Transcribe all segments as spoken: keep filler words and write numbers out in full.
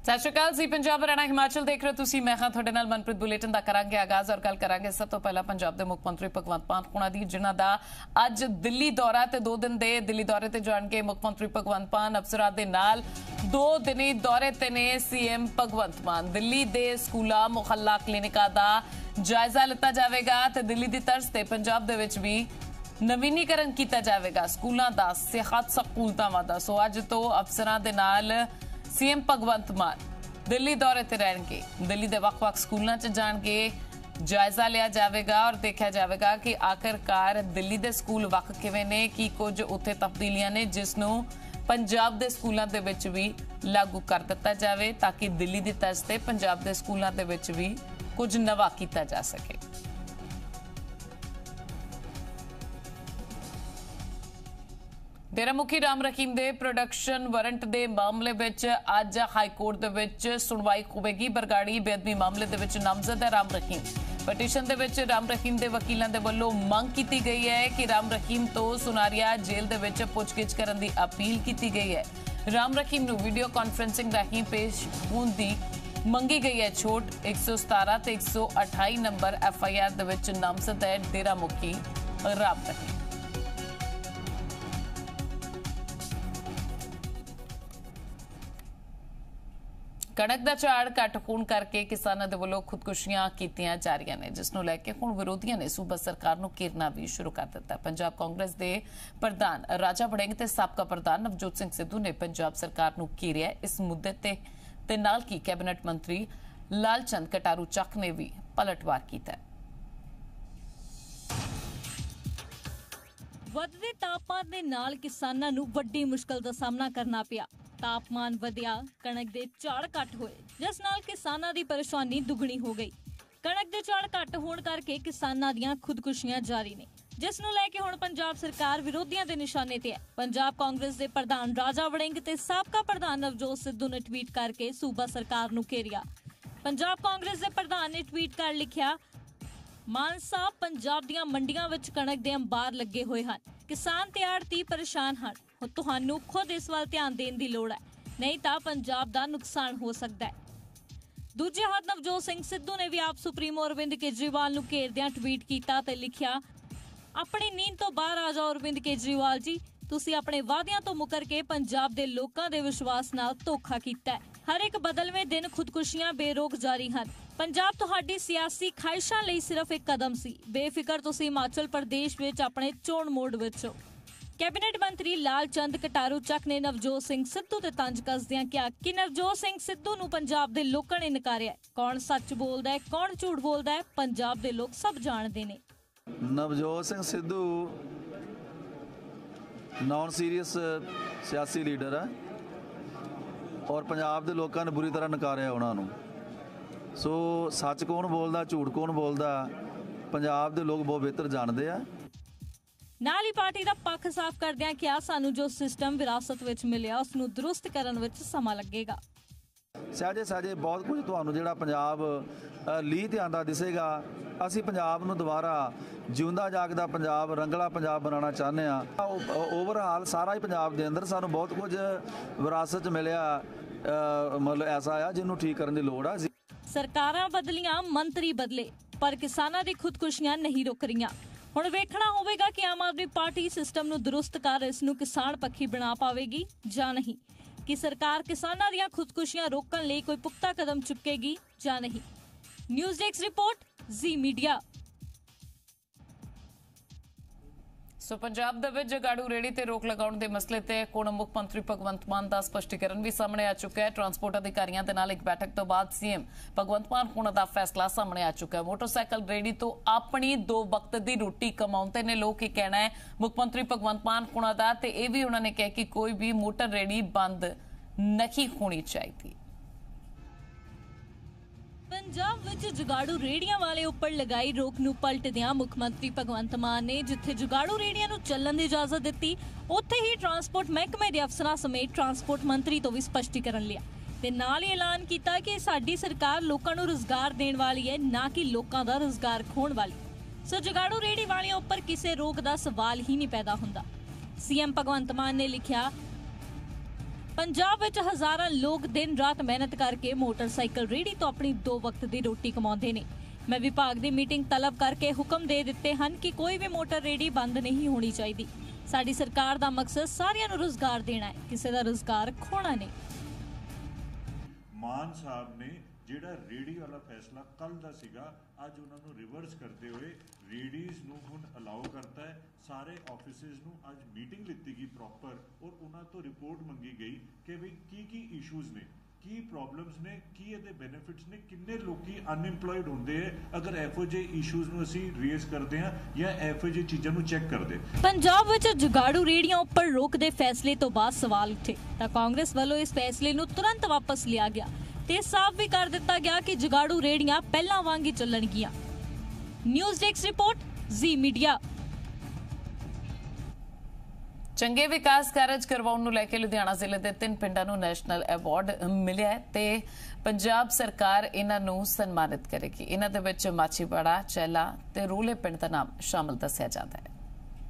सत श्री अकाल जी। पंजाब हरियाणा हिमाचल देख रहे हो तुसी। मैं हाँ तुहाडे नाल मनप्रीत बुलेटिन दा करांगे आगाज और गल करांगे सब तो पहला पंजाब दे मुख मंत्री भगवंत मान होना दी, जिन्हां दा अज दिल्ली दौरा ते दो दिन दे दिल्ली दौरे ते जाणगे मुख मंत्री भगवंत मान। अफसरां दे नाल दो दिनी दौरे ते ने सीएम भगवंत मान। दिल्ली दे स्कूलां मुहल्ला क्लिनिकां दा जायजा लिता जावेगा ते दिल्ली दी तर्ज ते पंजाब दे विच भी नवीनीकरण किया जाएगा स्कूलों का, सेहत सहूलतावां दा। सो अज तो अफसरां दे नाल सीएम भगवंत मान दिल्ली दौरे ते रहणगे। दिल्ली दे वख-वख स्कूलों च जाणगे, जायजा लिया जाएगा और देखा जाएगा कि आखिरकार दिल्ली दे स्कूल वख किवें ने, की कुछ उत्थे तब्दीलियां ने जिसनूं पंजाब दे स्कूलों दे विच भी लागू कर दिता जाए, ताकि दिल्ली दी तर्ज ते पंजाब दे स्कूलों दे विच भी कुछ नवा किया जा सके। डेरा मुखी राम रहीम दे प्रोडक्शन वारंट दे मामले विच अज हाईकोर्ट दे विच सुनवाई होवेगी। बरगाड़ी बेअदबी मामले दे विच नामजद है राम रहीम। पटीशन दे विच राम रहीम दे वकीलां दे वल्लों मंग कीती गई है कि राम रहीम तो सुनारिया जेल दे विच पुछगिछ करन दी अपील कीती गई है। राम रहीम नूं वीडियो कॉन्फ्रेंसिंग राहीं पेश होण दी मंगी गई है छूट। एक सौ सतारा ते एक सौ अठाई नंबर एफ आई आर दे विच नामजद है डेरा मुखी राम रहीम। कणक का झाड़ घट होने करके किसानों के वलों खुदकुशियां कीतियां जा रही ने, जिसनूं लैके हुण विरोधियों ने सूबा सरकार नूं घेरना भी शुरू कर दिता। पंजाब कांग्रेस के प्रधान राजा वड़िंग ते साबका प्रधान नवजोत सिंह सिद्धू ने पंजाब सरकार नूं घेरिया। इस मुद्दे ते ते नाल की कैबिनेट मंत्री लालचंद कटारू चक ने भी पलटवार किया। वधदे तापमान दे नाल किसानां नूं वड्डी मुश्किल दा सामना करना पिया। तापमान वधिया, कणक दे झाड़ घट होए, जिस नाल किसानां दी परेशानी दुगनी हो गई। कणक दे झाड़ घट होण करके किसानां दीयां खुदकुशियां जारी ने, जिस नूं लैके हुण पंजाब सरकार विरोधियों के निशाने ते है। पंजाब कांग्रेस के प्रधान राजा वड़िंग ते साबका प्रधान नवजोत सिद्धू ने ट्वीट करके सूबा सरकार नूं घेरिया। पंजाब कांग्रेस के प्रधान ने ट्वीट कर लिखिया, मान साहब पंजाब दीयां मंडियां विच कणक दे अंबार लगे हुए हैं, किसान ते आड़ती परेशान हैं। हुण तुहानूं खुद इस वाल ध्यान देण दी लोड़ है, नहीं तां पंजाब दा नुकसान हो सकदा है। दूजे हाथ नवजोत सिंह सिद्धू ने भी आप सुप्रीमो अरविंद केजरीवाल नूं घेरदिआं ट्वीट कीता ते लिखिआ, अपनी नींद तो बाहर आ जाओ अरविंद केजरीवाल जी, तुसीं अपने वादियां तो मुकर के पंजाब दे लोकां दे विश्वास नाल धोखा कीता है। हर एक बदलवें दिन खुदकुशियां बेरोक जारी हैं। पंजाब तुहाडी सियासी ख्वाहिशां लई सिर्फ एक कदम सी। बेफिकर तुसीं हिमाचल प्रदेश विच अपने चोण मोड विच हो। कैबिनेट मंत्री लालचंद कटारू चक ने नवजोत सिंह सिद्धू ते तंज कसदिआं कहा कि नवजोत सिंह सिद्धू नूं पंजाब दे लोकां ने नकारिआ। कौन सच बोलदा है, कौन झूठ बोलदा है, पंजाब दे लोग सब जाणदे ने। नवजोत सिंह सिद्धू नॉन सीरीयस सियासी लीडर है और पंजाब दे लोकां ने बुरी तरह नकारिआ उन्हां नूं। सो सच कौन बोलदा, झूठ कौन बोलदा, पंजाब दे लोग बहुत बेहतर जानते हैं। नाल ही पार्टी का पक्ष साफ करदिआं कहा, सानू जो सिस्टम विरासत विच मिलिआ उस नूं दुरुस्त करन विच समा लगेगा। सहजे सहजे बहुत कुछ तुहानूं जिहड़ा पंजाब लीह ते आंदा दिसेगा। असीं पंजाब नूं दुबारा जिउंदा जागदा पंजाब, रंगला पंजाब बनाना चाहते हैं। ओवरऑल सारा ही पंजाब दे अंदर सानूं बहुत कुछ विरासत च मिलिआ, मतलब ऐसा आ जिन्हों ठीक करने की लोड़ आ। सरकारां बदलियां, मंत्री बदले, पर किसानां दी खुदकुशियां नहीं रुक रहीआं। हुण वेखना होवेगा कि आम आदमी पार्टी सिस्टम नूं दुरुस्त कर इस नूं किसान पक्षी बना पावेगी जां नहीं, कि सरकार किसानां दीआं खुदकुशियां रोकण लई कोई पुख्ता कदम चुकेगी जां नहीं। News desk report, Zee Media. So Punjab दे विच जगाड़ू रेहड़ी ते रोक लगाउण दे मसले ते हुण मुख मंत्री भगवंत मान दा स्पष्टीकरण भी सामने आ चुका है। ट्रांसपोर्ट अधिकारियों के नाल एक बैठक तो बाद सीएम भगवंत मान होने का फैसला सामने आ चुका है। मोटरसाइकिल रेहड़ी तो अपनी दो वक्त की रोटी कमाउंदे ने लोग, की कहना है मुख मंत्री भगवंत मान होना दा, ते इह भी उन्होंने कहा कि कोई भी मोटर रेहड़ी बंद नहीं होनी चाहिए। पंजाब विच जुगाड़ू रेहड़ियां वाले उपर लगाई रोक नूं पलटदिआं मुख मंत्री भगवंत मान ने जिथे जुगाड़ू रेहड़ियां नूं चलण दी इजाजत दित्ती, उत्थे ही ट्रांसपोर्ट महकमे दे अफसरां समेत ट्रांसपोर्ट मंत्री तो भी स्पष्टीकरण लिया ते नाल ही ऐलान कीता कि साडी सरकार लोकां नूं रोजगार देण वाली है, ना कि लोकां दा रोजगार खोण वाली। सो जुगाड़ू रेहड़ी वालियां उपर किसी रोक दा सवाल ही नहीं पैदा हुंदा। सीएम भगवंत मान ने लिखिआ, पंजाब विच हज़ारां लोग दिन रात मेहनत करके मोटरसाइकिल रेहड़ी तो अपनी दो वक्त की रोटी कमाते ने। मैं विभाग की मीटिंग तलब करके हुक्म दे दिते हैं कि कोई भी मोटर रेहड़ी बंद नहीं होनी चाहिए। साडी सरकार का मकसद सारियां नूं रोजगार देना है, किसी का रोजगार खोना नहीं। मान साहब ने ਜਿਹੜਾ ਰੇੜੀ ਵਾਲਾ ਫੈਸਲਾ ਕੱਲ ਦਾ ਸੀਗਾ ਅੱਜ ਉਹਨਾਂ ਨੂੰ ਰਿਵਰਸ ਕਰਦੇ ਹੋਏ ਰੇਡੀਜ਼ ਨੂੰ ਹੁਣ ਅਲਾਉ ਕਰਤਾ ਹੈ। ਸਾਰੇ ਆਫਿਸਿਸ ਨੂੰ ਅੱਜ ਮੀਟਿੰਗ ਲਿੱਤੀ ਗਈ ਪ੍ਰੋਪਰ ਔਰ ਉਹਨਾਂ ਤੋਂ ਰਿਪੋਰਟ ਮੰਗੀ ਗਈ ਕਿ ਵੀ ਕੀ ਕੀ ਇਸ਼ੂਜ਼ ਨੇ, ਕੀ ਪ੍ਰੋਬਲਮਸ ਨੇ, ਕੀ ਇਹਦੇ ਬੈਨੀਫਿਟਸ ਨੇ, ਕਿੰਨੇ ਲੋਕੀ ਅਨਇੰਪਲੋਇਡ ਹੁੰਦੇ ਹੈ ਅਗਰ ਇਹੋ ਜਿਹੇ ਇਸ਼ੂਜ਼ ਨੂੰ ਅਸੀਂ ਰੇਜ਼ ਕਰਦੇ ਹਾਂ ਜਾਂ ਇਹੋ ਜਿਹੀ ਚੀਜ਼ਾਂ ਨੂੰ ਚੈੱਕ ਕਰਦੇ। ਪੰਜਾਬ ਵਿੱਚ ਜੁਗਾੜੂ ਰੇੜੀਆਂ ਉੱਪਰ ਰੋਕ ਦੇ ਫੈਸਲੇ ਤੋਂ ਬਾਅਦ ਸਵਾਲ ਉੱਠੇ ਤਾਂ ਕਾਂਗਰਸ ਵੱਲੋਂ ਇਸ ਫੈਸਲੇ ਨੂੰ ਤੁਰੰਤ ਵਾਪਸ ਲਿਆ ਗਿਆ ਤੇ ਸਾਫ਼ ਵੀ ਕਰ ਦਿੱਤਾ ਗਿਆ ਕਿ ਜੁਗਾੜੂ ਰੇੜੀਆਂ ਪਹਿਲਾਂ ਵਾਂਗ ਹੀ ਚੱਲਣਗੀਆਂ। News desk report Zee Media. ਚੰਗੇ ਵਿਕਾਸ ਕਾਰਜ ਕਰਵਾਉਣ ਨੂੰ ਲੈ ਕੇ ਲੁਧਿਆਣਾ ਜ਼ਿਲ੍ਹੇ ਦੇ ਤਿੰਨ ਪਿੰਡਾਂ ਨੂੰ ਨੈਸ਼ਨਲ ਅਵਾਰਡ ਮਿਲਿਆ ਹੈ ਤੇ ਪੰਜਾਬ ਸਰਕਾਰ ਇਹਨਾਂ ਨੂੰ ਸਨਮਾਨਿਤ ਕਰੇਗੀ। ਇਹਨਾਂ ਦੇ ਵਿੱਚ ਮਾਛੀਵਾੜਾ, ਚਹਿਲਾ ਤੇ ਰੂਲੇ ਪਿੰਡ ਦਾ ਨਾਮ ਸ਼ਾਮਲ ਦੱਸਿਆ ਜਾਂਦਾ ਹੈ।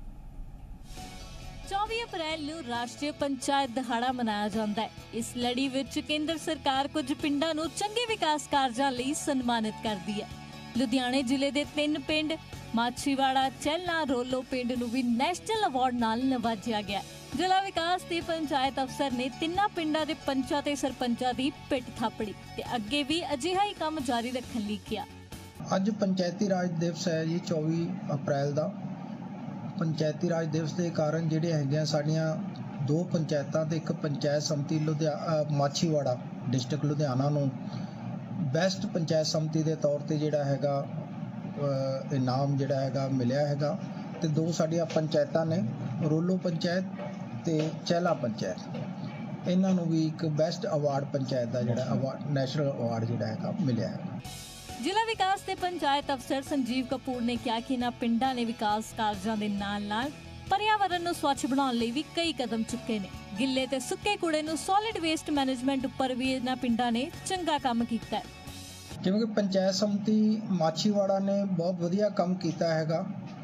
चौबीस अप्रैल ਨੂੰ ਰਾਸ਼ਟਰੀ ਪੰਚਾਇਤ ਦਿਹਾੜਾ ਮਨਾਇਆ ਜਾਂਦਾ ਹੈ। ਇਸ ਲੜੀ ਵਿੱਚ ਕੇਂਦਰ ਸਰਕਾਰ ਕੁਝ ਪਿੰਡਾਂ ਨੂੰ ਚੰਗੇ ਵਿਕਾਸ ਕਾਰਜਾਂ ਲਈ ਸਨਮਾਨਿਤ ਕਰਦੀ ਹੈ। ਲੁਧਿਆਣੇ ਜ਼ਿਲ੍ਹੇ ਦੇ ਤਿੰਨ ਪਿੰਡ ਮਾਛੀਵਾੜਾ, ਚਹਿਲਾ, ਰੋਲੋ ਪਿੰਡ ਨੂੰ ਵੀ ਨੈਸ਼ਨਲ ਅਵਾਰਡ ਨਾਲ ਨਵਾਜਿਆ ਗਿਆ। ਜ਼ਿਲ੍ਹਾ ਵਿਕਾਸ ਤੇ ਪੰਚਾਇਤ ਅਫਸਰ ਨੇ ਤਿੰਨਾਂ ਪਿੰਡਾਂ ਦੇ ਪੰਚਾਂ ਤੇ ਸਰਪੰਚਾਂ ਦੀ ਪਿੱਠ ਥਾਪੜੀ ਤੇ ਅੱਗੇ ਵੀ ਅਜਿਹਾ ਹੀ ਕੰਮ ਜਾਰੀ ਰੱਖਣ ਲਈ ਕਿਹਾ। ਅੱਜ ਪੰਚਾਇਤੀ ਰਾਜ ਦਿਵਸ ਹੈ ਜੀ ਚੌਵੀ ਅਪ੍ਰੈਲ ਦਾ। ਪੰਚਾਇਤੀ ਰਾਜ ਦਿਵਸ ਦੇ ਕਾਰਨ ਜਿਹੜੇ ਹੈਗੇ ਸਾਡੀਆਂ ਦੋ ਪੰਚਾਇਤਾਂ ਤੇ ਇੱਕ ਪੰਚਾਇਤ ਸਮਿਤੀ ਲੁਧਿਆਣਾ ਮਾਛੀਵਾੜਾ ਡਿਸਟ੍ਰਿਕਟ ਲੁਧਿਆਣਾ ਨੂੰ ਬੈਸਟ ਪੰਚਾਇਤ ਸਮਿਤੀ ਦੇ ਤੌਰ ਤੇ ਜਿਹੜਾ ਹੈਗਾ ਇਨਾਮ ਜਿਹੜਾ ਹੈਗਾ ਮਿਲਿਆ ਹੈਗਾ ਤੇ ਦੋ ਸਾਡੀਆਂ ਪੰਚਾਇਤਾਂ ਨੇ ਰੋਲੋ ਪੰਚਾਇਤ ਤੇ ਚਹਿਲਾ ਪੰਚਾਇਤ, ਇਹਨਾਂ ਨੂੰ ਵੀ ਇੱਕ ਬੈਸਟ ਅਵਾਰਡ ਪੰਚਾਇਤ ਦਾ ਜਿਹੜਾ ਅਵਾਰਡ ਨੈਸ਼ਨਲ ਅਵਾਰਡ ਜਿਹੜਾ ਹੈਗਾ ਮਿਲਿਆ ਹੈ। ਜ਼ਿਲ੍ਹਾ ਵਿਕਾਸ ਤੇ ਪੰਚਾਇਤ ਅਫਸਰ ਸੰਜੀਵ ਕਪੂਰ ਨੇ ਕਿਹਾ ਕਿ ਇਹਨਾਂ ਪਿੰਡਾਂ ਨੇ ਵਿਕਾਸ ਕਾਰਜਾਂ ਦੇ ਨਾਲ-ਨਾਲ ਪਰਿਆਵਰਨ ਨੂੰ ਸਵੱਛ ਬਣਾਉਣ ਲਈ ਵੀ ਕਈ ਕਦਮ ਚੁੱਕੇ ਨੇ। ਗਿੱਲੇ ਤੇ ਸੁੱਕੇ ਕੂੜੇ ਨੂੰ ਸੋਲਿਡ ਵੇਸਟ ਮੈਨੇਜਮੈਂਟ ਉੱਪਰ ਵੀ ਇਹਨਾਂ ਪਿੰਡਾਂ ਨੇ ਚੰਗਾ ਕੰਮ ਕੀਤਾ ਹੈ। ਜਿਵੇਂ ਕਿ ਪੰਚਾਇਤ ਸਮਿਤੀ ਮਾਛੀਵਾੜਾ ਨੇ ਬਹੁਤ ਵਧੀਆ ਕੰਮ ਕੀਤਾ ਹੈਗਾ।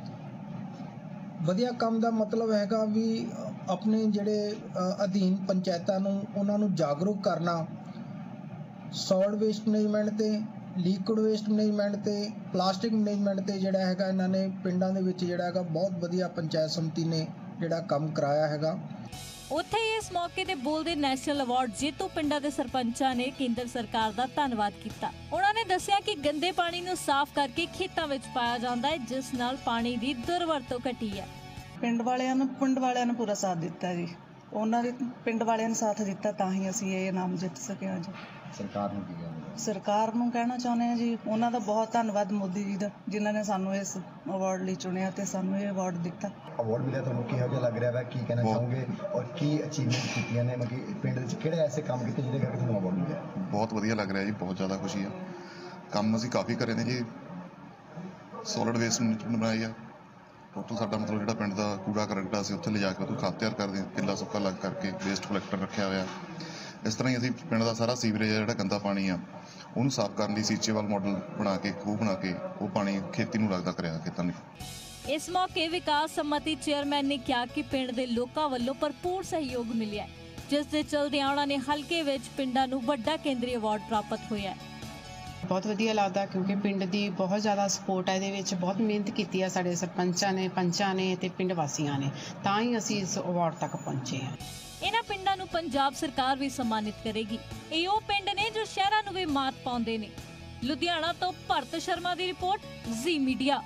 ਵਧੀਆ ਕੰਮ ਦਾ ਮਤਲਬ ਹੈਗਾ ਵੀ ਆਪਣੇ ਜਿਹੜੇ ਅਧੀਨ ਪੰਚਾਇਤਾਂ ਨੂੰ ਉਹਨਾਂ ਨੂੰ ਜਾਗਰੂਕ ਕਰਨਾ, ਸੋਲਿਡ ਵੇਸਟ ਮੈਨੇਜਮੈਂਟ ਤੇ ਲਿਕੁਇਡ ਵੇਸਟ ਮੈਨੇਜਮੈਂਟ ਤੇ ਪਲਾਸਟਿਕ ਮੈਨੇਜਮੈਂਟ ਤੇ ਜਿਹੜਾ ਹੈਗਾ ਇਹਨਾਂ ਨੇ ਪਿੰਡਾਂ ਦੇ ਵਿੱਚ ਜਿਹੜਾ ਹੈਗਾ ਬਹੁਤ ਵਧੀਆ ਪੰਚਾਇਤ ਸਮਿਤੀ ਨੇ ਜਿਹੜਾ ਕੰਮ ਕਰਾਇਆ ਹੈਗਾ। ਉੱਥੇ ਇਸ ਮੌਕੇ ਤੇ ਬੋਲਦੇ ਨੈਸ਼ਨਲ ਅਵਾਰਡ ਜੇਤੂ ਪਿੰਡਾਂ ਦੇ ਸਰਪੰਚਾਂ ਨੇ ਕੇਂਦਰ ਸਰਕਾਰ ਦਾ ਧੰਨਵਾਦ ਕੀਤਾ। ਉਹਨਾਂ ਨੇ ਦੱਸਿਆ ਕਿ ਗੰਦੇ ਪਾਣੀ ਨੂੰ ਸਾਫ਼ ਕਰਕੇ ਖੇਤਾਂ ਵਿੱਚ ਪਾਇਆ ਜਾਂਦਾ ਹੈ, ਜਿਸ ਨਾਲ ਪਾਣੀ ਦੀ ਦੁਰਵਰਤੋਂ ਘਟੀ ਹੈ। ਪਿੰਡ ਵਾਲਿਆਂ ਨੂੰ ਪਿੰਡ ਵਾਲਿਆਂ ਨੇ ਪੂਰਾ ਸਾਥ ਦਿੱਤਾ ਜੀ, ਉਹਨਾਂ ਦੇ ਪਿੰਡ ਵਾਲਿਆਂ ਨੇ ਸਾਥ ਦਿੱਤਾ ਤਾਂ ਹੀ ਅਸੀਂ ਇਹ ਇਨਾਮ ਜਿੱਤ ਸਕੇ ਹਾਂ ਜੀ। ਸਰਕਾਰ ਨੂੰ ਕੀ ਕਹਿੰਦੇ? ਸਰਕਾਰ ਨੂੰ ਕਹਿਣਾ ਚਾਹੁੰਦੇ ਹਾਂ ਜੀ ਉਹਨਾਂ ਦਾ ਬਹੁਤ ਧੰਨਵਾਦ ਮੋਦੀ ਜੀ ਦਾ, ਜਿਨ੍ਹਾਂ ਨੇ ਸਾਨੂੰ ਇਸ ਅਵਾਰਡ ਲਈ ਚੁਣਿਆ ਤੇ ਸਾਨੂੰ ਇਹ ਅਵਾਰਡ ਦਿੱਤਾ। ਅਵਾਰਡ ਮਿਲਿਆ ਤੁਹਾਨੂੰ ਕਿਹੋ ਜਿਹਾ ਲੱਗ ਰਿਹਾ ਵਾ, ਕੀ ਕਹਿਣਾ ਚਾਹੋਗੇ ਔਰ ਕੀ ਅਚੀਵਮੈਂਟ ਕੀਤੀਆਂ ਨੇ, ਮਤਲਬ ਪਿੰਡ ਵਿੱਚ ਕਿਹੜੇ ਐਸੇ ਕੰਮ ਕੀਤੇ ਜਿਹਦੇ ਕਰਕੇ ਤੁਹਾਨੂੰ ਅਵਾਰਡ ਮਿਲਿਆ? ਬਹੁਤ ਵਧੀਆ ਲੱਗ ਰਿਹਾ ਜੀ, ਬਹੁਤ ਜ਼ਿਆਦਾ ਖੁਸ਼ੀ ਆ। ਕੰਮ ਅਸੀਂ ਕਾਫੀ ਕਰੇ ਨੇ ਜੀ, ਸੋਲਿਡ ਵੇਸਟ ਮੈਨੇਜਮੈਂਟ ਬਣਾਈ ਆ। ਟੋਟਲ ਸਾਡਾ ਮਤਲਬ ਜਿਹੜਾ ਪਿੰਡ ਦਾ ਕੂੜਾ ਕਰਕਟ ਅਸੀਂ ਉੱਥੇ ਲਿਜਾ ਕੇ ਉਹ ਖਾਦ ਤਿਆਰ ਕਰਦੇ ਹਾਂ, ਕਿੱਲਾ ਸੁੱਕਾ ਲੱਗ ਕਰਕੇ ਵੇਸਟ ਕਲੈਕਟਰ ਰੱਖਿਆ ਹੋਇਆ। ਇਸ ਤਰ੍ਹਾਂ ਹੀ ਅਸੀਂ ਪਿੰਡ ਦਾ ਸਾਰਾ ਸੀਵਰੇਜ ਜਿਹੜਾ ਗੰਦਾ ਪਾਣੀ ਆ ਉਹਨੂੰ ਸਾਫ਼ ਕਰਨ ਲਈ ਸੀਚੇਵਾਲ ਮਾਡਲ ਬਣਾ ਕੇ ਖੂਹ ਬਣਾ ਕੇ ਉਹ ਪਾਣੀ ਖੇਤੀ ਨੂੰ ਲੱਗਦਾ ਕਰਿਆ ਖੇਤਾਂ ਲਈ। ਇਸ ਮੌਕੇ ਵਿਕਾਸ ਸਮਿਤੀ ਚੇਅਰਮੈਨ ਨੇ ਕਿਹਾ ਕਿ ਪਿੰਡ ਦੇ ਲੋਕਾਂ ਵੱਲੋਂ ਭਰਪੂਰ ਸਹਿਯੋਗ ਮਿਲਿਆ, ਜਿਸ ਦੇ ਚਲਦਿਆਂ ਉਹਨਾਂ ਨੇ ਹਲਕੇ ਵਿੱਚ ਪਿੰਡਾਂ ਨੂੰ ਵੱਡਾ ਕੇਂਦਰੀ ਅਵਾਰਡ ਪ੍ਰਾਪਤ ਹੋਇਆ। ਬਹੁਤ ਵਧੀਆ ਲੱਗਦਾ ਕਿਉਂਕਿ ਪਿੰਡ ਦੀ ਬਹੁਤ ਜ਼ਿਆਦਾ ਸਪੋਰਟ ਹੈ, ਇਹਦੇ ਵਿੱਚ ਬਹੁਤ ਮਿਹਨਤ ਕੀਤੀ ਹੈ ਸਾਡੇ ਸਰਪੰਚਾਂ ਨੇ, ਪੰਚਾਂ ਨੇ ਤੇ ਪਿੰਡ ਵਾਸੀਆਂ ਨੇ, ਤਾਂ ਹੀ ਅਸੀਂ ਇਸ ਅਵਾਰਡ ਤੱਕ ਪਹੁੰਚੇ ਹਾਂ। ਇਹਨਾਂ ਪਿੰਡਾਂ ਨੂੰ ਪੰਜਾਬ ਸਰਕਾਰ ਵੀ ਸਨਮਾਨਿਤ ਕਰੇਗੀ। ਇਹ ਉਹ ਪਿੰਡ ਨੇ ਜੋ ਸ਼ਹਿਰਾਂ ਨੂੰ ਵੀ ਮਾਤ ਪਾਉਂਦੇ ਨੇ। ਲੁਧਿਆਣਾ ਤੋਂ ਭਰਤ ਸ਼ਰਮਾ ਦੀ ਰਿਪੋਰਟ, ਜ਼ੀ ਮੀਡੀਆ।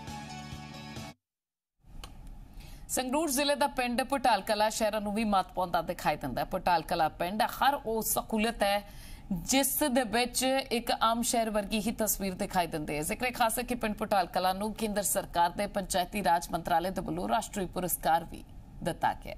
ਸੰਗਰੂਰ ਜ਼ਿਲ੍ਹੇ ਦਾ ਪਿੰਡ ਪਟਾਲ ਕਲਾ ਸ਼ਹਿਰਾਂ ਨੂੰ ਵੀ ਮਾਤ ਪਾਉਂਦਾ ਦਿਖਾਈ ਦਿੰਦਾ ਹੈ। ਪਟਾਲ ਕਲਾ ਪਿੰਡ ਹਰ ਉਹ ਸਹੂਲਤ ਹੈ ਜਿਸ ਦੇ ਵਿੱਚ ਇੱਕ ਆਮ ਸ਼ਹਿਰ ਵਰਗੀ ਹੀ ਤਸਵੀਰ ਦਿਖਾਈ ਦਿੰਦੀ ਹੈ। ਜ਼ਿਕਰ ਖਾਸ ਹੈ ਕਿ ਪਿੰਡ ਪਟਾਲ ਕਲਾ ਨੂੰ ਕੇਂਦਰ ਸਰਕਾਰ ਦੇ ਪੰਚਾਇਤੀ ਰਾਜ ਮੰਤਰਾਲੇ ਦੇ ਵੱਲੋਂ ਰਾਸ਼ਟਰੀ ਪੁਰਸਕਾਰ ਵੀ ਦਿੱਤਾ ਗਿਆ।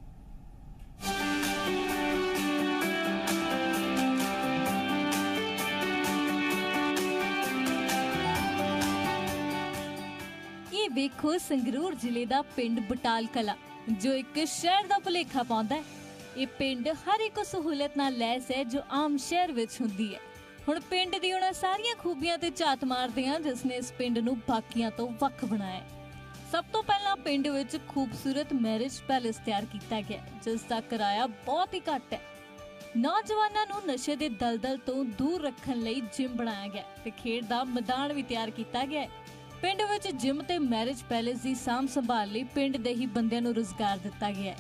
ਇਹ ਵੇਖੋ ਸੰਗਰੂਰ ਜ਼ਿਲ੍ਹੇ ਦਾ ਪਿੰਡ ਬਟਾਲ ਕਲਾ ਜੋ ਇੱਕ ਸ਼ਹਿਰ ਦਾ ਭੁਲੇਖਾ ਪਾਉਂਦਾ ਹੈ। ਇਹ ਪਿੰਡ ਹਰ ਇੱਕ ਸਹੂਲਤ ਨਾਲ ਲੈਸ ਹੈ ਜੋ ਆਮ ਸ਼ਹਿਰ ਵਿੱਚ ਹੁੰਦੀ ਹੈ। ਹੁਣ ਪਿੰਡ ਦੀ ਉਹਨਾਂ ਸਾਰੀਆਂ ਖੂਬੀਆਂ ਤੇ ਝਾਤ ਮਾਰਦੇ ਹਾਂ ਜਿਸ ਨੇ ਇਸ ਪਿੰਡ ਨੂੰ ਬਾਕੀਆਂ ਤੋਂ ਵੱਖ ਬਣਾਇਆ। ਸਭ ਤੋਂ ਪਹਿਲਾਂ ਪਿੰਡ ਵਿੱਚ ਖੂਬਸੂਰਤ ਮੈਰਿਜ ਪੈਲੇਸ ਤਿਆਰ ਕੀਤਾ ਗਿਆ ਜਿਸ ਦਾ ਕਿਰਾਇਆ ਬਹੁਤ ਹੀ ਘੱਟ ਹੈ। ਨੌਜਵਾਨਾਂ ਨੂੰ ਨਸ਼ੇ ਦੇ ਦਲਦਲ ਤੋਂ ਦੂਰ ਰੱਖਣ ਲਈ ਜਿਮ ਬਣਾਇਆ ਗਿਆ ਤੇ ਖੇਡ ਦਾ ਮੈਦਾਨ ਵੀ ਤਿਆਰ ਕੀਤਾ ਗਿਆ ਹੈ। ਪਿੰਡ ਵਿੱਚ ਜਿਮ ਤੇ ਮੈਰਿਜ ਪੈਲੇਸ ਦੀ ਸਾਂਭ ਸੰਭਾਲ ਲਈ ਪਿੰਡ ਦੇ ਹੀ ਬੰਦਿਆਂ ਨੂੰ ਰੁਜ਼ਗਾਰ ਦਿੱਤਾ ਗਿਆ ਹੈ।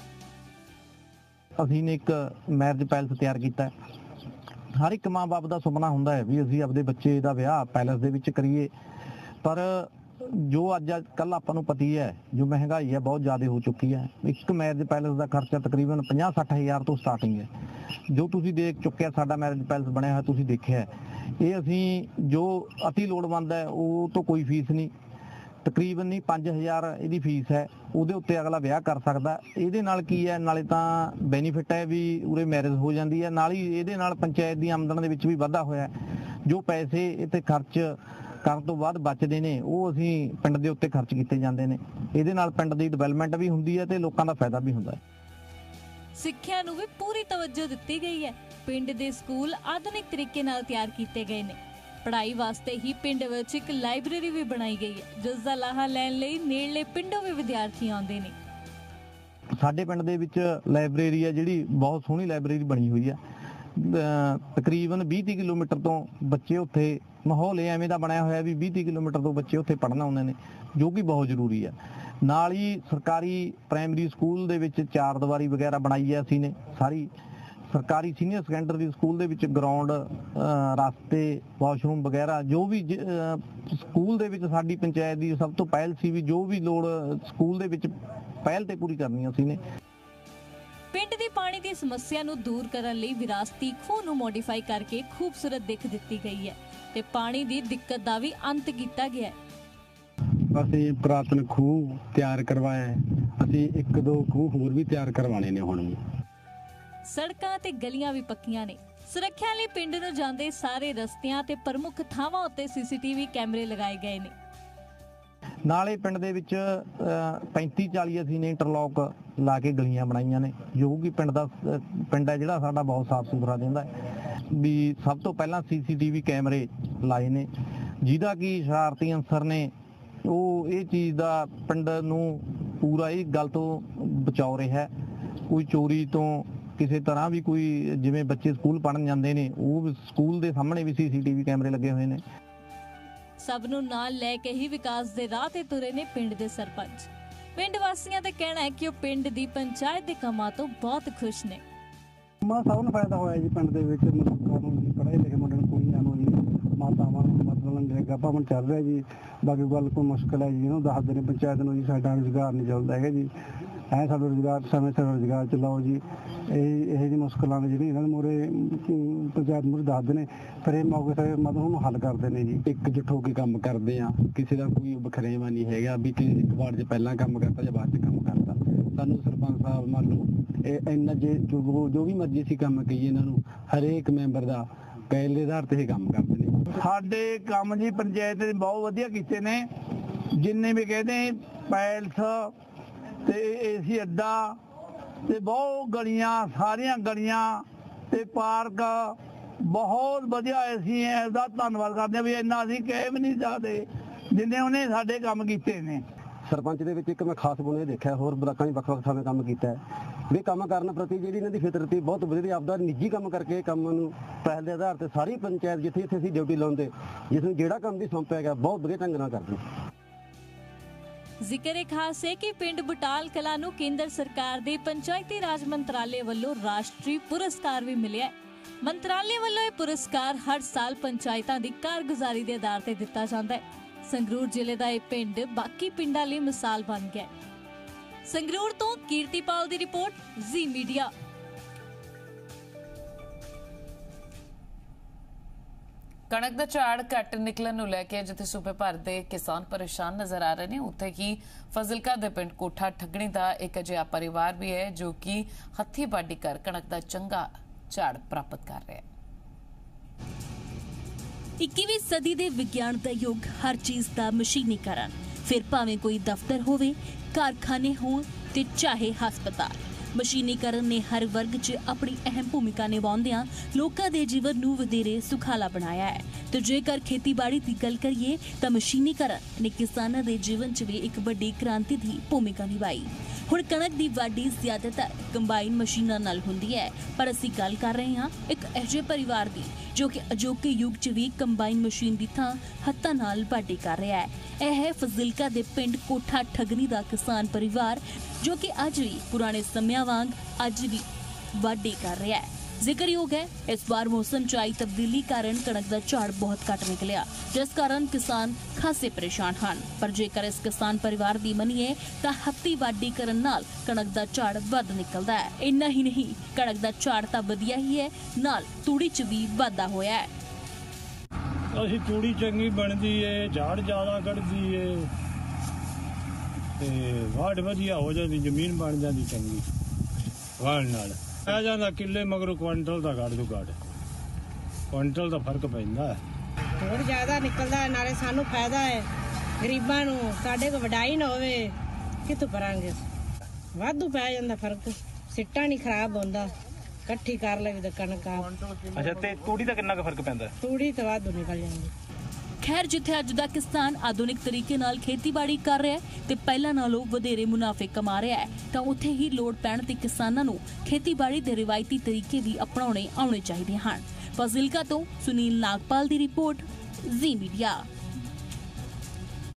ਅਸੀਂ ਨੇ ਇੱਕ ਮੈਰਿਜ ਪੈਲੇਸ ਤਿਆਰ ਕੀਤਾ ਹੈ। ਹਰ ਇੱਕ ਮਾਂ-ਬਾਪ ਦਾ ਸੁਪਨਾ ਹੁੰਦਾ ਹੈ ਵੀ ਅਸੀਂ ਆਪਣੇ ਬੱਚੇ ਦਾ ਵਿਆਹ ਪੈਲੇਸ ਦੇ ਵਿੱਚ ਕਰੀਏ, ਪਰ ਜੋ ਅੱਜ ਕੱਲ੍ਹ ਆਪਾਂ ਨੂੰ ਪਤੀ ਹੈ ਜੋ ਮਹਿੰਗਾਈ ਹੈ ਬਹੁਤ ਜ਼ਿਆਦਾ ਹੋ ਚੁੱਕੀ ਹੈ। ਇੱਕ ਮੈਰਿਜ ਪੈਲੇਸ ਦਾ ਖਰਚਾ ਤਕਰੀਬਨ ਪੰਜਾਹ ਸੱਠ ਹਜ਼ਾਰ ਤੋਂ ਸਟਾਰਟਿੰਗ ਹੈ। ਜੋ ਤੁਸੀਂ ਦੇਖ ਚੁੱਕਿਆ ਸਾਡਾ ਮੈਰਿਜ ਪੈਲੇਸ ਬਣਿਆ ਹੋਇਆ ਤੁਸੀਂ ਦੇਖਿਆ, ਇਹ ਅਸੀਂ ਜੋ ਅਤੀ ਲੋੜਵੰਦ ਹੈ ਉਹ ਤੋਂ ਕੋਈ ਫੀਸ ਨਹੀਂ, ਤਕਰੀਬਨ ਨਹੀਂ ਪੰਜ ਹਜ਼ਾਰ ਇਹਦੀ ਫੀਸ ਹੈ, ਉਹਦੇ ਉੱਤੇ ਅਗਲਾ ਵਿਆਹ ਕਰ ਸਕਦਾ। ਇਹਦੇ ਨਾਲ ਕੀ ਹੈ, ਨਾਲੇ ਤਾਂ ਬੈਨੀਫਿਟ ਹੈ ਵੀ ਉਰੇ ਮੈਰਿਜ ਹੋ ਜਾਂਦੀ ਹੈ, ਨਾਲ ਹੀ ਇਹਦੇ ਨਾਲ ਪੰਚਾਇਤ ਦੀ ਆਮਦਨ ਦੇ ਵਿੱਚ ਵੀ ਵਾਧਾ ਹੋਇਆ। ਜੋ ਪੈਸੇ ਇੱਥੇ ਖਰਚ ਕਰਨ ਤੋਂ ਬਾਅਦ ਬਚਦੇ ਨੇ ਉਹ ਅਸੀਂ ਪਿੰਡ ਦੇ ਉੱਤੇ ਖਰਚ ਕੀਤੇ ਜਾਂਦੇ ਨੇ। ਇਹਦੇ ਨਾਲ ਪਿੰਡ ਦੀ ਡਿਵੈਲਪਮੈਂਟ ਵੀ ਹੁੰਦੀ ਹੈ ਤੇ ਲੋਕਾਂ ਦਾ ਫਾਇਦਾ ਵੀ ਹੁੰਦਾ ਹੈ। ਸਿੱਖਿਆ ਨੂੰ ਵੀ ਪੂਰੀ ਤਵੱਜੋ ਦਿੱਤੀ ਗਈ ਹੈ। ਪਿੰਡ ਦੇ ਸਕੂਲ ਆਧੁਨਿਕ ਤਰੀਕੇ ਨਾਲ ਤਿਆਰ ਕੀਤੇ ਗਏ ਨੇ। ਪੜ੍ਹਾਈ ਵਾਸਤੇ ਹੀ ਪਿੰਡ ਵਿੱਚ ਇੱਕ ਲਾਇਬ੍ਰੇਰੀ ਵੀ ਬਣਾਈ ਗਈ ਹੈ, ਜਿਸ ਦਾ ਲਾਹਾ ਲੈਣ ਲਈ ਨੇੜਲੇ ਪਿੰਡੋਂ ਵੀ ਵਿਦਿਆਰਥੀ ਆਉਂਦੇ ਨੇ। ਸਾਡੇ ਪਿੰਡ ਦੇ ਵਿੱਚ ਲਾਇਬ੍ਰੇਰੀ ਹੈ ਜਿਹੜੀ ਬਹੁਤ ਸੋਹਣੀ ਲਾਇਬ੍ਰੇਰੀ ਬਣੀ ਹੋਈ ਹੈ। ਤਕਰੀਬਨ ਵੀਹ ਤੀਹ ਕਿਲੋਮੀਟਰ ਤੋਂ ਬੱਚੇ ਉੱਥੇ, ਮਾਹੌਲ ਐਵੇਂ ਦਾ ਬਣਿਆ ਹੋਇਆ ਵੀ ਵੀਹ ਤੀਹ ਕਿਲੋਮੀਟਰ ਤੋਂ ਬੱਚੇ ਉੱਥੇ ਪੜ੍ਹਨ ਆਉਂਦੇ ਨੇ, ਜੋ ਕਿ ਬਹੁਤ ਜ਼ਰੂਰੀ ਹੈ। ਨਾਲ ਹੀ ਸਰਕਾਰੀ ਪ੍ਰਾਇਮਰੀ ਸਕੂਲ ਦੇ ਵਿੱਚ ਚਾਰ ਦੀਵਾਰੀ ਵਗੈਰਾ ਬਣਾਈ ਹੈ ਅਸੀਂ ਨੇ। ਸਾਰੀ ਸਰਕਾਰੀ ਸੀਨੀਅਰ ਸੈਕੰਡਰੀ ਸਕੂਲ ਦੇ ਵਿੱਚ ਗਰਾਊਂਡ, ਰਸਤੇ, ਵਾਸ਼ਰੂਮ ਵਗੈਰਾ ਜੋ ਵੀ ਸਕੂਲ ਦੇ ਵਿੱਚ ਸਾਡੀ ਪੰਚਾਇਤ ਦੀ ਸਭ ਤੋਂ ਪਹਿਲ ਸੀ ਵੀ ਜੋ ਵੀ ਲੋੜ ਸਕੂਲ ਦੇ ਵਿੱਚ ਪਹਿਲ ਤੇ ਪੂਰੀ ਕਰਨੀ ਅਸੀਂ ਨੇ। ਪਿੰਡ ਦੀ ਪਾਣੀ ਦੀ ਸਮੱਸਿਆ ਨੂੰ ਦੂਰ ਕਰਨ ਲਈ ਵਿਰਾਸਤੀ ਖੂਹ ਨੂੰ ਮੋਡੀਫਾਈ ਕਰਕੇ ਖੂਬਸੂਰਤ ਦਿੱਖ ਦਿੱਤੀ ਗਈ ਹੈ ਤੇ ਪਾਣੀ ਦੀ ਦਿੱਕਤ ਦਾ ਵੀ ਅੰਤ ਕੀਤਾ ਗਿਆ ਹੈ। ਅਸੀਂ ਪੁਰਾਤਨ ਖੂਹ ਤਿਆਰ ਕਰਵਾਇਆ ਹੈ, ਅਸੀਂ ਇੱਕ ਦੋ ਖੂਹ ਹੋਰ ਵੀ ਤਿਆਰ ਕਰਵਾਣੇ ਨੇ ਹੁਣ ਵੀ। ਸੜਕਾਂ ਤੇ ਗਲੀਆਂ ਵੀ ਪੱਕੀਆਂ ਨੇ। ਸੁਰੱਖਿਆ ਲਈ ਪਿੰਡ ਨੂੰ ਜਾਂਦੇ ਸਾਰੇ ਰਸਤਿਆਂ ਤੇ ਪ੍ਰਮੁੱਖ ਥਾਵਾਂ ਉੱਤੇ ਸੀਸੀਟੀਵੀ ਕੈਮਰੇ ਲਗਾਏ ਗਏ ਨੇ। ਨਾਲੇ ਪਿੰਡ ਦੇ ਵਿੱਚ ਪੈਂਤੀ ਚਾਲੀ ਅਸੀਂ ਨੇ ਇੰਟਰਲੌਕ ਲਾ ਕੇ ਗਲੀਆਂ ਬਣਾਈਆਂ ਨੇ, ਜੋ ਕਿ ਪਿੰਡ ਦਾ ਪਿੰਡ ਹੈ ਜਿਹੜਾ ਸਾਡਾ ਬਹੁਤ ਸਾਫ਼ ਸੁਥਰਾ ਰਹਿੰਦਾ ਹੈ। ਵੀ ਸਭ ਤੋਂ ਪਹਿਲਾਂ ਸੀਸੀਟੀਵੀ ਕੈਮਰੇ ਲਾਏ ਨੇ, ਜਿਹਦਾ ਕਿ ਸ਼ਰਾਰਤੀ ਅਨਸਰ ਨੇ ਉਹ ਇਹ ਚੀਜ਼ ਦਾ ਪਿੰਡ ਨੂੰ ਪੂਰਾ ਇਹ ਗੱਲ ਤੋਂ ਬਚਾਉ ਰਿਹਾ। ਕੋਈ ਚੋਰੀ ਤੋਂ ਕਿਸੇ ਤਰ੍ਹਾਂ ਵੀ ਕੋਈ, ਜਿਵੇਂ ਬੱਚੇ ਸਕੂਲ ਪੜ੍ਹਨ ਜਾਂਦੇ ਨੇ ਉਹ ਸਕੂਲ ਦੇ ਸਾਹਮਣੇ ਵੀ ਸੀਸੀਟੀਵੀ ਕੈਮਰੇ ਲੱਗੇ ਹੋਏ ਨੇ। ਸਭ ਨੂੰ ਨਾਲ ਲੈ ਕੇ ਹੀ ਵਿਕਾਸ ਦੇ ਰਾਹ ਤੇ ਤੁਰੇ ਨੇ ਪਿੰਡ ਦੇ ਸਰਪੰਚ। ਪਿੰਡ ਵਾਸੀਆਂ ਦਾ ਕਹਿਣਾ ਹੈ ਕਿ ਉਹ ਪਿੰਡ ਦੀ ਪੰਚਾਇਤ ਦੇ ਕੰਮਾਂ ਤੋਂ ਬਹੁਤ ਖੁਸ਼ ਨੇ। ਮਾ ਸਭ ਨੂੰ ਫਾਇਦਾ ਹੋਇਆ ਜੀ ਪਿੰਡ ਦੇ ਵਿੱਚ, ਲੋਕਾਂ ਨੂੰ ਜੀ, ਪੜ੍ਹੇ ਲਿਖੇ ਮੁੰਡਿਆਂ ਨੂੰ, ਕੁੜੀਆਂ ਨੂੰ ਜੀ, ਮਾਤਾਵਾਂ ਨੂੰ, ਮਤਲਬ ਨਰੇਗਾ ਭਵਨ ਚੱਲ ਰਿਹਾ ਜੀ। ਬਾਕੀ ਗੱਲ ਕੋਈ ਮੁਸ਼ਕਿਲ ਹੈ ਜੀ ਇਹਨੂੰ ਦੱਸਦੇ ਨੇ ਪੰਚਾਇਤ ਨੂੰ ਜੀ ਸਾਡਾ ਰੁਜ਼ਗਾਰ ਨਹੀਂ ਚੱਲਦਾ ਹੈਗਾ ਜੀ, ਐ ਸਾਡਾ ਰੁਜ਼ਗਾਰ ਸਮੇਂ ਸਿਰ ਰੁਜ਼ਗਾਰ ਚਲਾਓ ਜੀ। ਇਹ ਇਹੋ ਜਿਹੀ ਮੁਸ਼ਕਿਲਾਂ ਨੇ ਜਿਹੜੀ ਇਹਨਾਂ ਦੇ ਮੂਹਰੇ ਪੰਚਾਇਤ ਮੂਹਰੇ ਦੱਸਦੇ ਨੇ, ਫਿਰ ਇਹ ਮੌਕੇ ਤੇ ਮਤਲਬ ਉਹਨੂੰ ਹੱਲ ਕਰਦੇ ਨੇ ਜੀ। ਇਕਜੁੱਟ ਹੋ ਕੇ ਕੰਮ ਕਰਦੇ ਆ, ਕਿਸੇ ਦਾ ਕੋਈ ਬਖਰੇਵਾ ਨਹੀਂ ਹੈਗਾ ਵੀ ਕਿ ਇੱਕ ਵਾਰ 'ਚ ਪਹਿਲਾਂ ਕੰਮ ਕਰਤਾ ਜਾਂ ਬਾਅਦ 'ਚ ਕੰਮ ਕਰਤਾ। ਸਾਨੂੰ ਸਰਪੰਚ ਸਾਹਿਬ ਮੰਨ ਲਓ ਇਹ ਇੰਨਾ ਜੇ ਜੋ ਵੀ ਮਰਜ਼ੀ ਅਸੀਂ ਕੰਮ ਕਹੀਏ ਇਹਨਾਂ ਨੂੰ ਹਰੇਕ ਮੈਂਬਰ ਦਾ ਪਹਿਲ ਦੇ ਆਧਾਰ ਤੇ ਹੀ ਕੰਮ ਕਰਦੇ ਨੇ। ਸਾਡੇ ਕੰਮ ਜੀ ਪੰਚਾਇਤ ਨੇ ਬਹੁਤ ਵਧੀਆ ਕੀਤੇ ਨੇ, ਜਿੰਨੇ ਵੀ ਕਹਿੰਦੇ ਪੈਲਸ ਤੇ ਏਸੀ ਅੱਡਾ ਤੇ ਬਹੁਤ ਗਲੀਆਂ, ਸਾਰੀਆਂ ਗਲੀਆਂ ਤੇ ਪਾਰਕ ਬਹੁਤ ਵਧੀਆ। ਅਸੀਂ ਇਹਦਾ ਧੰਨਵਾਦ ਕਰਦੇ ਹਾਂ ਵੀ ਇੰਨਾ ਅਸੀਂ ਕਹਿ ਵੀ ਨਹੀਂ ਸਕਦੇ ਜਿੰਨੇ ਉਹਨੇ ਸਾਡੇ ਕੰਮ ਕੀਤੇ ਨੇ। ਸਰਪੰਚ ਦੇ ਵਿੱਚ ਇੱਕ ਮੈਂ ਖਾਸ ਗੁਣ ਇਹ ਦੇਖਿਆ, ਹੋਰ ਬਲਾਕਾਂ ਦੀ ਵੱਖ ਵੱਖ ਥਾਵੇਂ ਕੰਮ ਕੀਤਾ ਹੈ ਵੀ ਕੰਮ ਕਰਨ ਪ੍ਰਤੀ ਜਿਹੜੀ ਇਹਨਾਂ ਦੀ ਫਿਤਰਤ ਬਹੁਤ ਵਧੀਆ, ਆਪਦਾ ਨਿੱਜੀ ਕੰਮ ਕਰਕੇ ਕੰਮ ਨੂੰ ਪਹਿਲ ਦੇ ਆਧਾਰ ਤੇ ਸਾਰੀ ਪੰਚਾਇਤ ਜਿੱਥੇ ਜਿੱਥੇ ਅਸੀਂ ਡਿਊਟੀ ਲਾਉਂਦੇ, ਜਿਸ ਨੂੰ ਜਿਹੜਾ ਕੰਮ ਵੀ ਸੌਂਪਿਆ ਗਿਆ ਬਹੁਤ ਵਧੀਆ ਢੰਗ ਨਾਲ ਕਰਦੇ। ਜ਼ਿਕਰ ਖਾਸ ਹੈ ਕਿ ਪਿੰਡ ਬਟਾਲ ਕਲਾਂ ਨੂੰ ਕੇਂਦਰ ਸਰਕਾਰ ਦੇ ਪੰਚਾਇਤੀ ਰਾਜ ਮੰਤਰਾਲੇ ਵੱਲੋਂ ਰਾਸ਼ਟਰੀ ਪੁਰਸਕਾਰ ਵੀ ਮਿਲਿਆ ਹੈ। ਮੰਤਰਾਲੇ ਵੱਲੋਂ ਇਹ ਪੁਰਸਕਾਰ ਹਰ ਸਾਲ ਪੰਚਾਇਤਾਂ ਦੀ ਕਾਰਗੁਜ਼ਾਰੀ ਦੇ ਆਧਾਰ ਤੇ ਦਿੱਤਾ ਜਾਂਦਾ ਹੈ। ਸੰਗਰੂਰ ਜ਼ਿਲ੍ਹੇ ਦਾ ਇਹ ਪਿੰਡ ਬਾਕੀ ਪਿੰਡਾਂ ਲਈ ਮਿਸਾਲ ਬਣ ਗਿਆ। ਸੰਗਰੂਰ ਤੋਂ ਕੀਰਤੀਪਾਲ ਦੀ ਰਿਪੋਰਟ, ਜ਼ੀ ਮੀਡੀਆ। ਕਣਕ ਦਾ ਝਾੜ ਘੱਟ ਨਿਕਲਣ ਨੂੰ ਲੈ ਕੇ ਜਿੱਥੇ ਸੂਬੇ ਭਰ ਦੇ ਕਿਸਾਨ ਪਰੇਸ਼ਾਨ ਨਜ਼ਰ ਆ ਰਹੇ ਨੇ, ਉੱਥੇ ਹੀ ਫਜ਼ਿਲਕਾ ਦੇ ਪਿੰਡ ਕੋਠਾ ਠੱਗਣੀ ਦਾ ਇੱਕ ਅਜਿਹਾ ਪਰਿਵਾਰ ਵੀ ਹੈ ਜੋ ਕਿ ਹੱਥੀਂ ਵਾਢੀ ਕਰ ਕਣਕ ਦਾ ਚੰਗਾ ਝਾੜ ਪ੍ਰਾਪਤ ਕਰ ਰਿਹਾ ਹੈ। ਇੱਕੀਵੀਂ ਸਦੀ ਦੇ ਵਿਗਿਆਨ ਦਾ ਯੁੱਗ, ਹਰ ਚੀਜ਼ ਦਾ ਮਸ਼ੀਨੀਕਰਨ, ਫਿਰ ਭਾਵੇਂ ਕੋਈ ਦਫ਼ਤਰ ਹੋਵੇ, ਕਾਰਖਾਨੇ ਹੋਣ ਤੇ ਚਾਹੇ ਹਸਪਤਾਲ, ਮਸ਼ੀਨੀਕਰਨ ਨੇ ਹਰ ਵਰਗ 'ਚ ਆਪਣੀ ਅਹਿਮ ਭੂਮਿਕਾ ਨਿਭਾਉਂਦਿਆਂ ਲੋਕਾਂ ਦੇ ਜੀਵਨ ਨੂੰ ਵਧੇਰੇ ਸੁਖਾਲਾ ਬਣਾਇਆ ਹੈ ਤੇ ਜੇਕਰ ਖੇਤੀਬਾੜੀ ਦੀ ਗੱਲ ਕਰੀਏ ਤਾਂ ਮਸ਼ੀਨੀਕਰਨ ਨੇ ਕਿਸਾਨਾਂ ਦੇ ਜੀਵਨ 'ਚ ਵੀ ਇੱਕ ਵੱਡੀ ਕ੍ਰਾਂਤੀ ਦੀ ਭੂਮਿਕਾ ਨਿਭਾਈ। ਹੁਣ ਕਣਕ ਦੀ ਵਾਢੀ ਜ਼ਿਆਦਾਤਰ ਕੰਬਾਈਨ ਮਸ਼ੀਨਾਂ ਨਾਲ ਹੁੰਦੀ ਹੈ, ਪਰ ਅਸੀਂ ਗੱਲ ਕਰ ਰਹੇ ਹਾਂ ਇੱਕ ਅਜਿਹੇ ਪਰਿਵਾਰ ਦੀ ਜੋ ਕਿ ਅਜੋਕੇ ਯੁੱਗ 'ਚ ਵੀ ਕੰਬਾਈਨ ਮਸ਼ੀਨ ਦੀ ਥਾਂ ਹੱਥਾਂ ਨਾਲ ਵਾਢੀ ਕਰ ਰਿਹਾ ਹੈ। ਇਹ ਹੈ ਫਜ਼ਿਲਕਾ ਦੇ ਪਿੰਡ ਕੋਠਾ ਠਗਨੀ ਦਾ ਕਿਸਾਨ ਪਰਿਵਾਰ ਜੋ ਕਿ ਅੱਜ ਵੀ ਪੁਰਾਣੇ ਸਮਿਆਂ ਵਾਂਗ ਅੱਜ ਵੀ ਵਾਢੀ ਕਰ ਰਿਹਾ ਹੈ। ਜ਼ਿਕਰਯੋਗ ਹੈ ਇਸ ਵਾਰ ਮੌਸਮ 'ਚ ਆਈ ਤਬਦੀਲੀ ਕਾਰਨ ਕਣਕ ਦਾ ਝਾੜ ਬਹੁਤ ਘੱਟ ਨਿਕਲਿਆ, ਜਿਸ ਕਾਰਨ ਕਿਸਾਨ ਖਾਸੇ ਪਰੇਸ਼ਾਨ ਹਨ। ਪਰ ਜੇਕਰ ਇਸ ਕਿਸਾਨ ਪਰਿਵਾਰ ਦੀ ਮੰਨੀਏ ਤਾਂ ਹੱਥੀਂ ਵਾਢੀ ਕਰਨ ਨਾਲ ਕਣਕ ਦਾ ਝਾੜ ਵੱਧ ਨਿਕਲਦਾ ਹੈ। ਇੰਨਾ ਹੀ ਨਹੀਂ, ਕਣਕ ਦਾ ਝਾੜ ਤਾਂ ਵਧੀਆ ਹੀ ਹੈ, ਨਾਲ ਤੂੜੀ 'ਚ ਵੀ ਵਾਧਾ ਹੋਇਆ ਹੈ। ਅਸੀਂ ਤੂੜੀ ਚੰਗੀ ਬਣਦੀ ਏ, ਝਾੜ ਜ਼ਿਆਦਾ ਕੱਢਦੀ ਏ ਤੇ ਵਾਢ ਵਧੀਆ ਹੋ ਜਾਂਦੀ, ਜ਼ਮੀਨ ਬਣ ਜਾਂਦੀ ਚੰਗੀ ਵਾਢ ਨਾਲ। ਆ ਜਾਂਦਾ ਕਿੱਲੇ ਮਗਰੋਂ ਕੁਆਂਟਲ ਦਾ ਘੱਟ ਤੋਂ ਘੱਟ ਕੁਆਂਟਲ ਦਾ ਫਰਕ ਪੈਂਦਾ ਹੈ। ਹੋਰ ਜ਼ਿਆਦਾ ਨਿਕਲਦਾ ਨਾਲੇ ਸਾਨੂੰ ਫਾਇਦਾ ਹੈ ਗਰੀਬਾਂ ਨੂੰ। ਸਾਡੇ ਕੋਲ ਵਡਾਈ ਨਾ ਹੋਵੇ ਕਿੱਥੋਂ ਕਰਾਂਗੇ, ਵਾਧੂ ਪੈ ਜਾਂਦਾ ਫਰਕ। ਸਿੱਟਾ ਨਹੀਂ ਖਰਾਬ ਹੁੰਦਾ, ਇਕੱਠੀ ਕਰ ਲਈ ਤਾਂ ਕਣਕ ਆ। ਅੱਛਾ, ਤੇ ਤੂੜੀ ਦਾ ਕਿੰਨਾ ਕੁ ਫਰਕ ਪੈਂਦਾ? ਤੂੜੀ ਤਾਂ ਵਾਧੂ ਨਿਕਲ ਜਾਂਦੀ। ਖੈਰ, ਜਿੱਥੇ ਅੱਜ ਦਾ ਕਿਸਾਨ ਆਧੁਨਿਕ ਤਰੀਕੇ ਨਾਲ ਖੇਤੀਬਾੜੀ ਕਰ ਰਿਹਾ ਹੈ ਤੇ ਪਹਿਲਾਂ ਨਾਲੋਂ ਵਧੇਰੇ ਮੁਨਾਫੇ ਕਮਾ ਰਿਹਾ ਹੈ, ਤਾਂ ਉੱਥੇ ਹੀ ਲੋੜ ਪੈਣ ਤੇ ਕਿਸਾਨਾਂ ਨੂੰ ਖੇਤੀਬਾੜੀ ਦੇ ਰਿਵਾਇਤੀ ਤਰੀਕੇ ਵੀ ਅਪਣਾਉਣੇ ਆਉਣੇ ਚਾਹੀਦੇ ਹਨ। ਫਾਜ਼ਿਲਕਾ ਤੋਂ ਸੁਨੀਲ ਨਾਗਪਾਲ ਦੀ ਰਿਪੋਰਟ, ਜ਼ੀ ਮੀਡੀਆ।